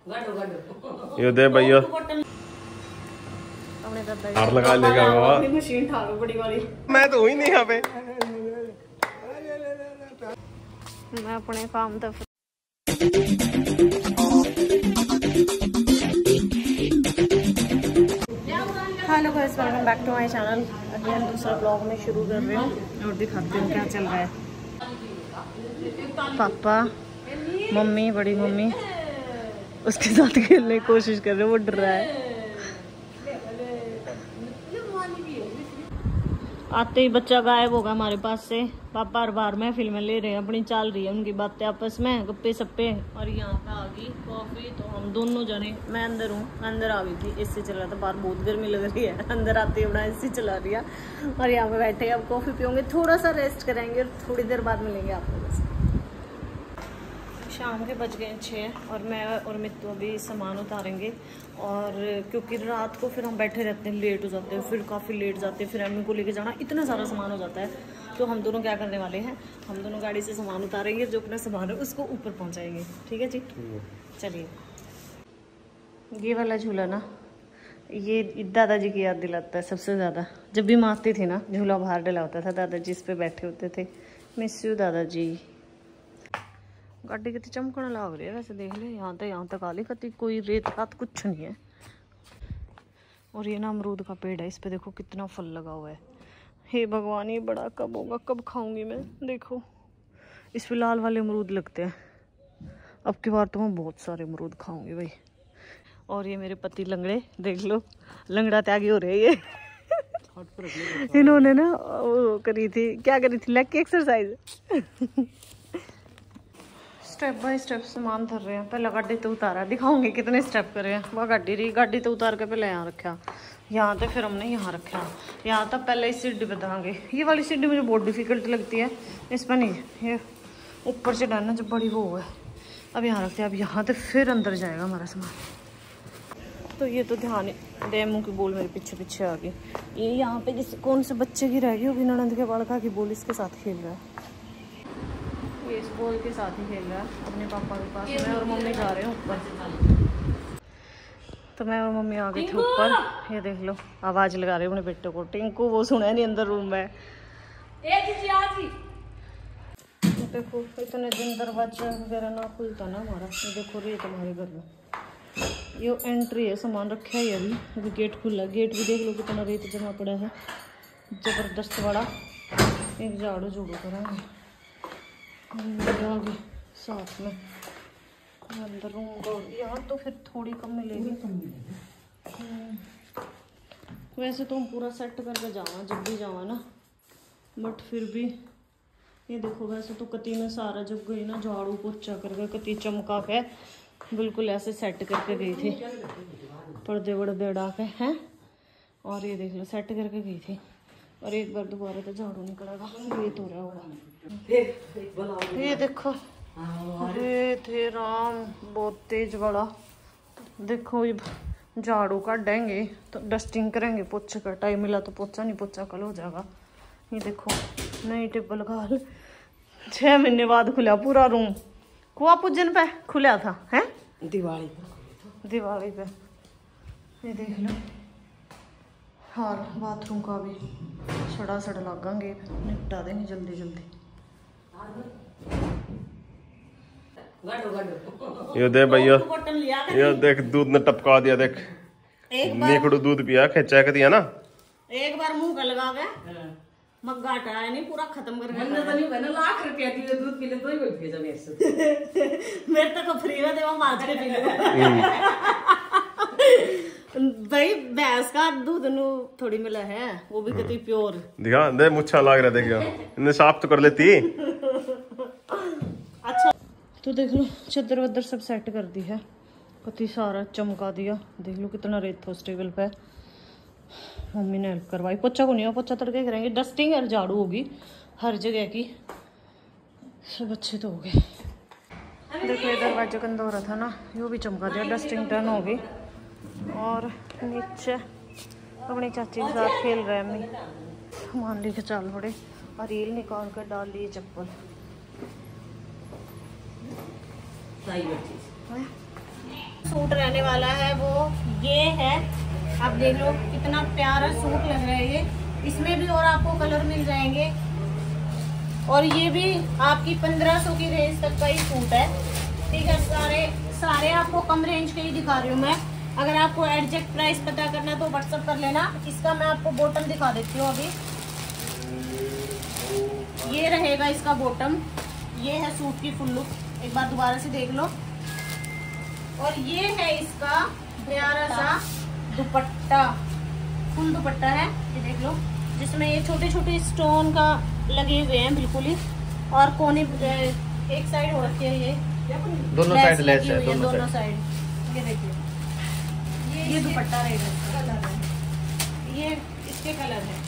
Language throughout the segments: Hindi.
यो दे भैया हार लगा लेगा बाबा। मशीन ठा लो बड़ी वाली। मैं तो हुई नहीं यहाँ पे। मैं अपने काम तो hello guys, welcome back to my channel. अभी हम दूसरा ब्लॉग में शुरू कर रहे हैं और दिखाते हैं क्या चल रहा है। पापा, मम्मी, बड़ी मम्मी उसके साथ खेलने की कोशिश कर रहे हैं, वो डर रहा है। आते ही बच्चा गायब होगा हमारे पास से। पापा हर बार महफिल में ले रहे हैं, अपनी चाल रही है उनकी बातें आपस में, गप्पे सप्पे। और यहाँ पे आ गई कॉफी, तो हम दोनों जने, मैं अंदर हूँ, अंदर आ गई थी, एसी चल रहा था, बाहर बहुत गर्मी लग रही है, अंदर आते ही अपना एसी चला दिया और यहाँ पे बैठे अब कॉफी पियोंगे, थोड़ा सा रेस्ट करेंगे और थोड़ी देर बाद मिलेंगे आपको। बस शाम के बज गए 6 और मैं और मित्तू अभी सामान उतारेंगे। और क्योंकि रात को फिर हम बैठे रहते हैं, लेट हो जाते हैं, फिर काफ़ी लेट जाते हैं, फिर अम्मी को लेके जाना, इतना सारा सामान हो जाता है। तो हम दोनों क्या करने वाले हैं, हम दोनों गाड़ी से सामान उतारेंगे, जो अपना सामान है उसको ऊपर पहुंचाएंगे। ठीक है जी, चलिए। ये वाला झूला ना, ये दादाजी की याद दिलाता है सबसे ज़्यादा। जब भी मारती थी ना, झूला बाहर डला होता था, दादाजी इस पर बैठे होते थे। मिस यू दादाजी। गाड़ी कितनी चमकने लग रही है वैसे, देख ले, यहाँ तक आली कती, कोई रेत रात कुछ नहीं है। और ये ना अमरूद का पेड़ है, इस पे देखो कितना फल लगा हुआ है। हे भगवान, ये बड़ा कब होगा, कब खाऊंगी मैं। देखो इस पे लाल वाले अमरूद लगते हैं। अब की बार तो मैं बहुत सारे अमरूद खाऊंगी भाई। और ये मेरे पति लंगड़े, देख लो, लंगड़ा त्यागी हो रहे हैं ये इन्होंने ना वो करी थी, क्या करी थी, लेग की एक्सरसाइज स्टेप बाय स्टेप सामान धर रहे हैं। पहले गाड़ी तो उतारा, दिखाऊंगी कितने स्टेप करे हैं। वह गाड़ी रही, गाड़ी तो उतार के पहले यहाँ रखा, यहाँ तो फिर हमने यहाँ रखा, यहाँ तक पहले इस सीढ़ी पे धांगे। ये वाली सीढ़ी मुझे बहुत डिफिकल्ट लगती है, इस पर नहीं, ये ऊपर से डालना जब बड़ी वो है। अब यहाँ रखते हैं, अब यहाँ तो फिर अंदर जाएगा हमारा सामान। तो ये तो ध्यान दे, मुँह की बोल मेरे पीछे पीछे आ गई। ये यहाँ पे जिस कौन से बच्चे की रह गई होगी, ननंद के बालका की बोल इसके साथ खेल रहा है। ये इस बॉल के साथ ही खेल रहा है अपने पापा के पास। मैं और मम्मी जा रहे हैं ऊपर, तो मैं और मम्मी आ गई थी ऊपर। ये देख लो, आवाज लगा रहे अपने बेटे को, टिंकू, वो सुना नहीं अंदर रूम में। देखो इतने दिन दरवाजा वगैरह ना खुलता ना हमारा। ये देखो रेत हमारे घर में, ये एंट्री है, सामान रखा है अभी गेट खुला। गेट भी देख लो कितना रेत जमा पड़ा है, जबरदस्त बड़ा। एक झाड़ू झूड़ू करेंगे साथ में अंदर रूम को। यहाँ तो फिर थोड़ी कम मिलेगी। वैसे तो हम पूरा सेट करके जावा जब भी जावा ना, बट फिर भी ये देखो, वैसे तो कति में सारा जब गई ना, झाड़ू पोछा करके कति चमका के बिल्कुल ऐसे सेट करके गई थी, पर्दे वर्दे उड़ा के हैं। और ये देख लो सेट करके गई थी, और एक बार दोबारा तो झाड़ू निकलेगा, ये तो रहा होगा। ये देखो ये थे राम, बहुत तेज बड़ा। देखो ये झाड़ू काट देंगे तो डस्टिंग करेंगे, पोछे का टाइम मिला तो पोछा, नहीं पोछा कल हो जाएगा। ये देखो नई टेबल का 6 महीने बाद खुला पूरा रूम। कुआ पूजन पे खुला था, है दिवाली पे। ये देख लो, और बाथरूम का भी सड़ा सड़ा लगांगे, निपटा देंगे जल्दी जल्दी। यो दे भैया, यो देख दूध ने टपका दिया, देख नीकड़ू दूध पिया, खेचा कर दिया ना। एक बार मुंह का लगा गया, मग्गा हटाया नहीं, पूरा खत्म कर दिया। लाख रुपया की दूध पी ले तो ही भेजा मेरे से मेरे तक फ्री में देवा माज के पी लो भाई। भैंस का दूध नु थोड़ी मिला है, वो भी कितनी प्योर। दिखा दे, मुच्छा लाग रहा, देखियो इन्हें साफ तो कर लेती। अच्छा तो देख लो, चद्दर वद्दर सब सेट कर दी है, कति सारा चमका दिया। देख लो कितना रेत था उस टेबल पे, मम्मी ने हेल्प करवाई। पोछा को नहीं, पोछा तड़के करेंगे, डस्टिंग और झाड़ू होगी हर जगह की, सब अच्छे तो हो गए। देखो ये दरवाजे का अंदर था ना, यो भी चमका दिया, डस्टिंग डन हो गई। और नीचे अपनी चाची के साथ खेल रहे हैं मम्मी, सामान लेके चल पड़े, और रील निकाल कर डाल ली चप्पल। सूट रहने वाला है वो ये है। आप देख लो कितना प्यारा सूट लग रहा है ये। इसमें भी और आपको कलर मिल जाएंगे और ये भी आपकी 1500 की रेंज तक का ही सूट है। ठीक है, सारे आपको कम रेंज के ही दिखा रही हूँ मैं। अगर आपको एग्जैक्ट प्राइस पता करना है तो व्हाट्सअप कर लेना। इसका मैं आपको बॉटम दिखा देती हूँ अभी। ये रहेगा इसका बॉटम। ये है सूट की फुल लुक, एक बार दोबारा से देख लो। और ये है इसका प्यारा सा दुपट्टा, फुल दुपट्टा है ये देख लो, जिसमें ये छोटे छोटे स्टोन का लगे हुए हैं बिल्कुल ही। और कोने एक साइड हो रखी है, ये दोनों साइड लेस है, दोनों साइड। ये देखिए ये दुपट्टा रहेगा, ये इसके कलर है।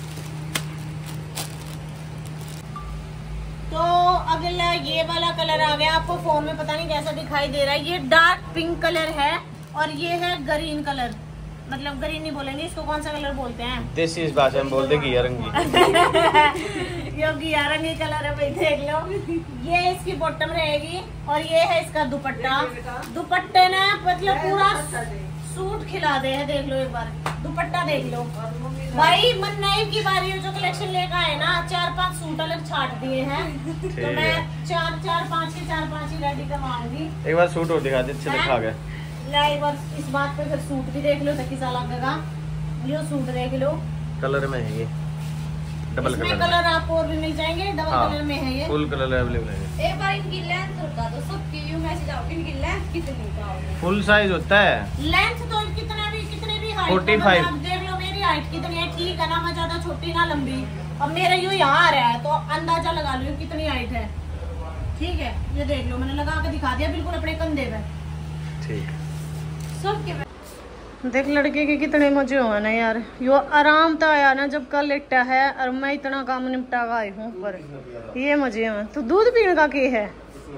तो अगला ये वाला कलर आ गया। आपको फोन में पता नहीं कैसा दिखाई दे रहा है। ये डार्क पिंक कलर है और ये है ग्रीन कलर, मतलब ग्रीन नहीं बोलेंगे इसको, कौन सा कलर बोलते हैं देसी इस भाषा में बोलते घिया रंगी। ये घिया रंगी कलर है भाई, देख लो। ये इसकी बॉटम रहेगी और ये है इसका दुपट्टा। दुपट्टे ने मतलब पूरा सूट खिला दे है, देख लो एक बार दुपट्टा देख लो भाई। मन्नई की बारी जो कलेक्शन लेकर आए ना, 4-5 सूट अलग छाट दिए हैं, तो मैं 4-5 ही रेडी करवाऊंगी। एक बार सूट और दिखा दे, अच्छे दिखा गए। एक बार इस बात पे फिर सूट भी देख लो, किसा लगेगा। ये सूट देख लो, कलर में है ये, डबल कलर आपको और भी मिल जाएंगे। डबल कलर में है ये, फुल कलर अवेलेबल है। एक बार इनकी लेंथ बता दो सबकी, मैसेज आओ इनकी लेंथ कितनी का होगी। फुल साइज होता है लेंथ तो कितने भी हाइट 45। आप देख लो मेरी हाइट कितनी है, ठीक है ना, मैं ज्यादा छोटी ना लंबी। अब मेरा यूँ यहाँ आ रहा है तो अंदाजा लगा लो कितनी हाइट है। ठीक है, ये देख लो मैंने लगा के दिखा दिया बिल्कुल अपने कंधे पे। ठीक सबके देख लड़के के कितने मजे हुए ना यार। यो आराम तो आया ना जब कल लेटा है और मैं इतना काम निपटा के आई हूँ पर ये मजे हैं। तो दूध पीने का के है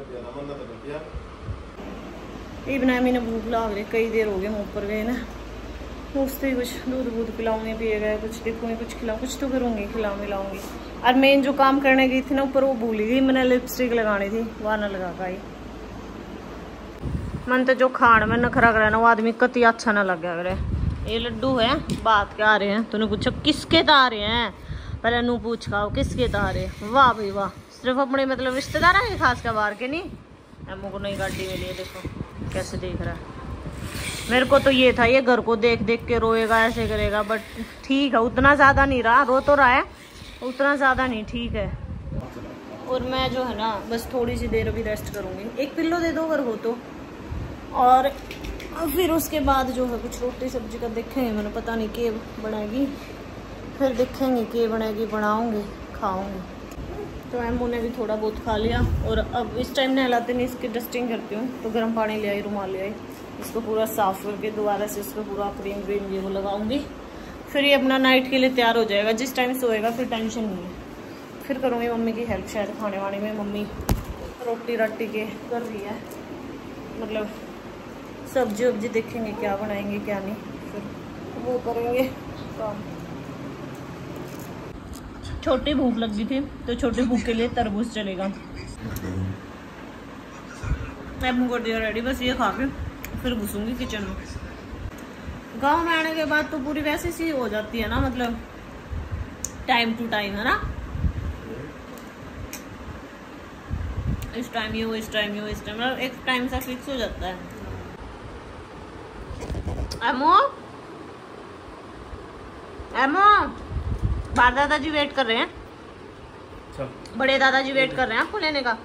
ये बनाया मैंने, भूख लाग रही, कई देर हो गए मुँह पर गए ना। उससे ही कुछ दूध पिलाऊंगी, पिएगा कुछ देखूंगी, कुछ खिलाऊँ, कुछ तो करूँगी, मिलाऊंगी। और मैं जो काम करने गई थी ना ऊपर वो भूल गई, मैंने लिपस्टिक लगानी थी, वहाँ ना लगा के आई। मन तो जो खान में नखरा करे ना वो आदमी कति अच्छा ना लग गया। ये लड्डू है, बात क्या आ रहे हैं, तूने पूछा किसके तो आ रहे हैं, पहले नू पूछ का किसके तो आ रहे। वाह भाई वाह, सिर्फ अपने मतलब रिश्तेदार है खास का, बाहर के नहीं। एमओ को नई गाड़ी मिली है, देखो कैसे देख रहा है। मेरे को तो ये था ये घर को देख देख के रोएगा, ऐसे करेगा, बट ठीक है उतना ज़्यादा नहीं रहा, रो तो रहा है उतना ज़्यादा नहीं, ठीक है। और मैं जो है ना बस थोड़ी सी देर अभी रेस्ट करूँगी। एक पिल्लो दे दो अगर हो तो, और फिर उसके बाद जो है कुछ रोटी सब्जी का देखेंगे। मैंने पता नहीं के बनाएगी, फिर देखेंगे के बनाएगी, बनाऊँगी खाऊँगी। तो एमओ ने भी थोड़ा बहुत खा लिया और अब इस टाइम नहलाते नहीं, इसकी डस्टिंग करती हूँ। तो गर्म पानी ले आई, रुमाल ले आई, इसको पूरा साफ करके दोबारा से इसको पूरा क्रीम व्रीम ये वो लगाऊंगी। फिर ये अपना नाइट के लिए तैयार हो जाएगा। जिस टाइम सोएगा फिर टेंशन नहीं है। फिर करूँगी मम्मी की हेल्प शायद खाने वाने में। मम्मी रोटी राटी के कर रही है, मतलब सब्जी वब्जी देखेंगे क्या बनाएंगे क्या नहीं, फिर वो करेंगे काम। छोटी भूख लगी थी तो छोटी भूख के लिए तरबूज चलेगा। मैं मुझको दिया रेडी, बस ये खा के फिर घुसूंगी किचन में। गांव में आने के बाद तो पूरी वैसे सी हो जाती है ना, मतलब टाइम टू टाइम है ना, इस टाइम ये हो, इस टाइम ये हो, इस टाइम मतलब एक टाइम सा फिक्स हो जाता है। एमो एमो बाहर दादाजी वेट कर रहे हैं। अच्छा। बड़े दादाजी वेट कर रहे हैं आपको लेने का।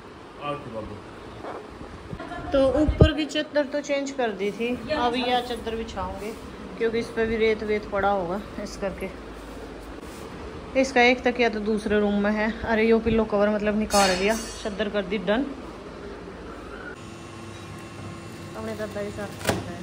तो ऊपर की चद्दर तो चेंज कर दी थी, अब यह चद्दर बिछाऊंगे क्योंकि इस पे भी रेत वेत पड़ा होगा, इस करके। इसका एक तकिया तो दूसरे रूम में है। अरे यो पिल्लो कवर मतलब निकाल लिया, चद्दर कर दी डन। अपने दादा के साथ कर रहे हैं।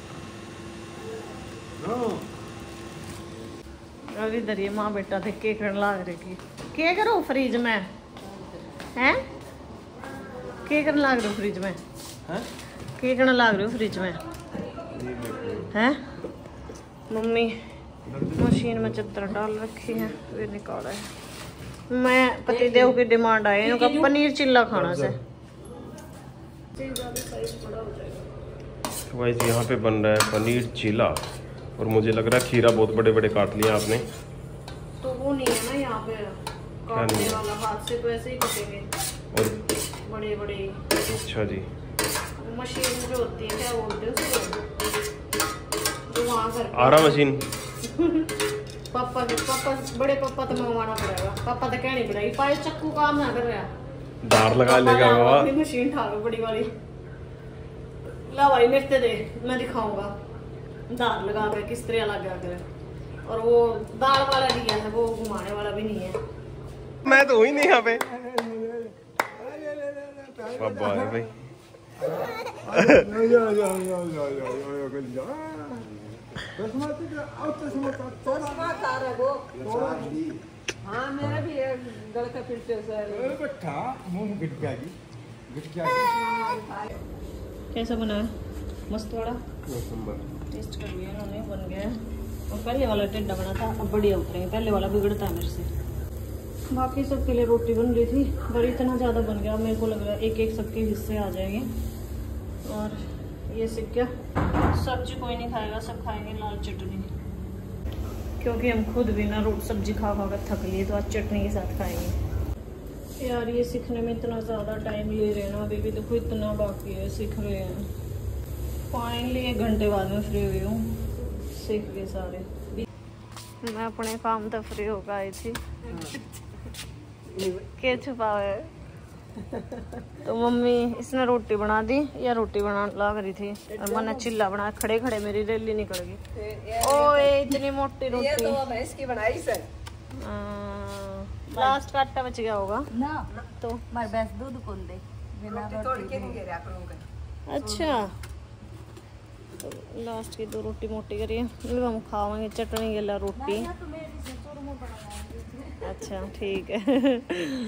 अब इधर ये माँ बेटा थे केक लाग रही के करो फ्रिज में हैं, के करने लाग रहे हो फ्रिज में, के करने लाग रहे हो फ्रिज में हैं। मम्मी मशीन में चद्दर डाल रखी है, वे निकाला है। मैं पतिदेव की डिमांड आई है, पनीर चिल्ला खाना से तो गाइस यहाँ पे बन रहा है पनीर चीला, और मुझे लग रहा है खीरा बहुत बड़े बड़े काट लिया आपने। तो वो नहीं है ना यहाँ पे काटने वाला, हाथ से तो ऐसे ही कटेंगे और बड़े बड़े। अच्छा जी, मशीन जो होती है क्या बोलते हैं उसको, जो वहाँ घर पे आरा मशीन। पापा बड़े पापा तो मंगवाना पड़ेगा, पापा तो कहनी पड़ेगी, पाए चक्कू काम ना कर रहा, दार लगा लेगा बाबा। मशीन उठा लो बड़ी वाली, ला भाई मेरे ते दे, मैं दिखाऊंगा दाल लगा कर किस तरह लगा कर। और वो दाल वाला भी है, वो घुमाने वाला भी नहीं है। मैं तो हुई नहीं यहाँ पे। पापा है भाई। हाँ मेरा भी गल का फिल्टर कैसा बना है? मस्त वाला टेस्ट कर लिया इन्होंने, बन गया है। और पहले वाला टेढ़ा बना था, अब बढ़िया उतरेंगे, पहले वाला बिगड़ता है मेरे से। बाकी सबके लिए रोटी बन रही थी, पर इतना ज़्यादा बन गया मेरे को लग रहा है एक एक सबके हिस्से आ जाएंगे। और ये सिक क्या, सब्जी कोई नहीं खाएगा, सब खाएंगे लाल चटनी, क्योंकि हम खुद भी ना रोटी सब्जी खा खा कर थक लिए, तो आज चटनी के साथ खाएंगे। यार ये सीखने में इतना ज़्यादा टाइम ले रहे हैं ना, अभी भी देखो इतना बाकी है, सीख रहे हैं। फाइनली 1 घंटे बाद में फ्री हुई हूँ, सीख गए सारे। मैं अपने काम तो फ्री होकर आई थी, क्या छुपा है। तो मम्मी इसने रोटी बना दी, या रोटी बना लग रही थी, और मैंने चिल्ला बना, खड़े खड़े मेरी रैली निकल गई। ओए इतनी मोटी रोटी, ये तो मैं इसकी बनाई सर। लास्ट का आटा बच गया होगा ना, तो मार भैंस दूध कौन दे, बिना तोड़ के नहीं गिरा करूंगा। अच्छा तो लास्ट की 2 रोटी मोटी करिए, हम खावांगे चटनी के लिए रोटी। अच्छा ठीक है।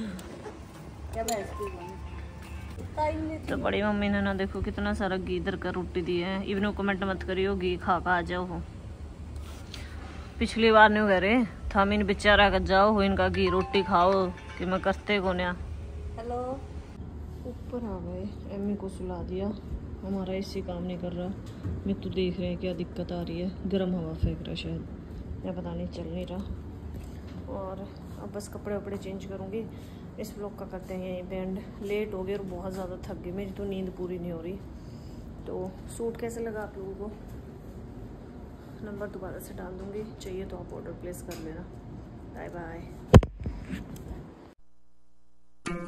तो बड़ी मम्मी ने ना देखो कितना सारा घी इधर का रोटी दी है। इवन कमेंट मत करियो घी खा खा आ जाओ, पिछली बार नहीं कह रहे था इन बेचारा का जाओ हो, इनका घी रोटी खाओ कि मैं करते को ना। हेलो ऊपर आ गए, एम्मी को सुला दिया, हमारा एसी काम नहीं कर रहा। मैं तो देख रहे हैं क्या दिक्कत आ रही है, गर्म हवा फेंक रहा शायद, या पता नहीं चल नहीं रहा। और अब बस कपड़े वपड़े चेंज करूँगी। इस ब्लॉग का करते हैं यहीं बैंड, लेट हो गए और बहुत ज़्यादा थक गई, मेरी तो नींद पूरी नहीं हो रही। तो सूट कैसे लगा आप लोगों को, नंबर दोबारा से डाल दूँगी, चाहिए तो आप ऑर्डर प्लेस कर लेना। Bye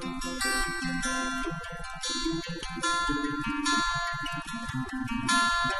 bye.